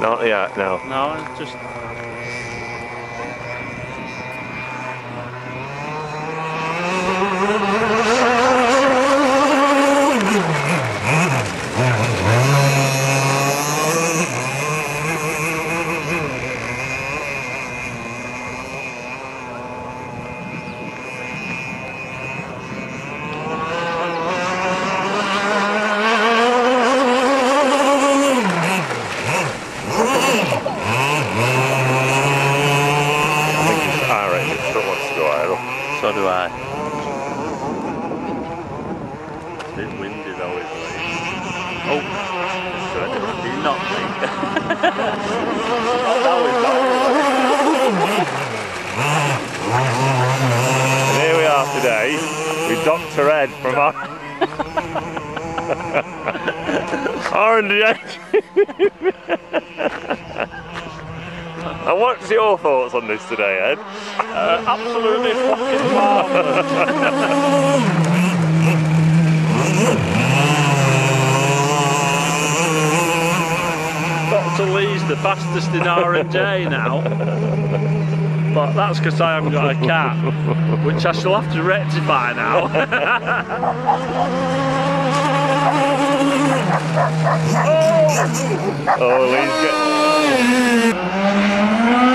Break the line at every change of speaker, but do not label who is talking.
Not yet, no.
No, it's just... So do I. It's a bit windy though, isn't it? Oh, he knocked me. Oh, that was
And here we are today with Dr. Ed from R&D. And what's your thoughts on this today, Ed?
Absolutely fucking marvellous. Dr. Lee's the fastest in R&J now. But that's because I haven't got a cat, which I shall have to rectify now.
Oh, Lee's good.